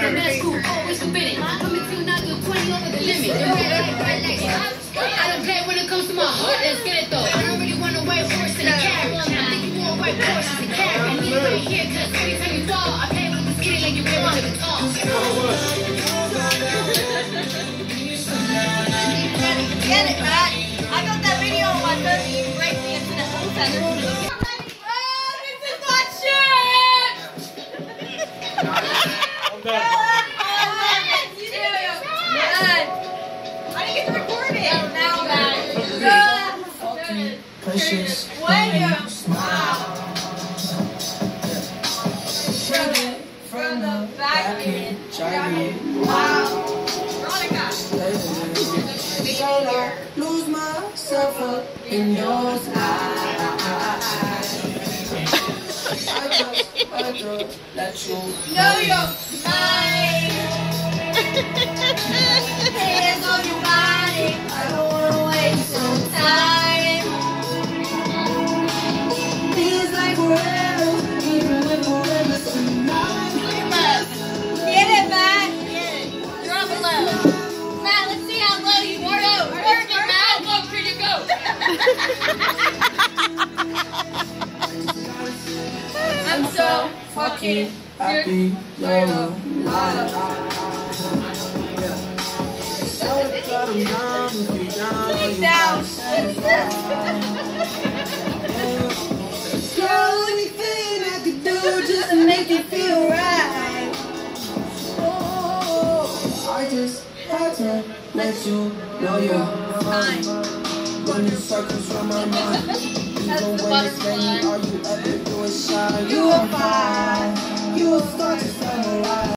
that's cool, always forbidden. Coming through now, do 20 over the limit. The red light, I don't play when it comes to my heart, let's get it though. I don't really want to white horse in a carriage. I think you want a white horse in a carriage. I need it right here, cause every time you fall, I play with this kitty like you play on the guitar. Get it, Matt. I got that video on my phone. You break me into the whole center. This is not shit! I didn't get to record it. Now, Matt. Precious. Wow. From the back end, Wow. Veronica. Lose myself up in your eyes. I just let you Know your mind. Hands on your body. I don't wanna waste some time. feels like forever, even when forever's tonight. Get it, Matt. Get it. Drop it low. Matt, let's see how low you can go. Work it, Matt. How low can you go? I'm so fucking happy you're alive. Sit down. Girl, anything I could do just to make you feel right. Oh, I just had to let you know you're fine. Running circles from my mind. Even when it's raining, all you ever do is shine. You are fine. You will start to samurai.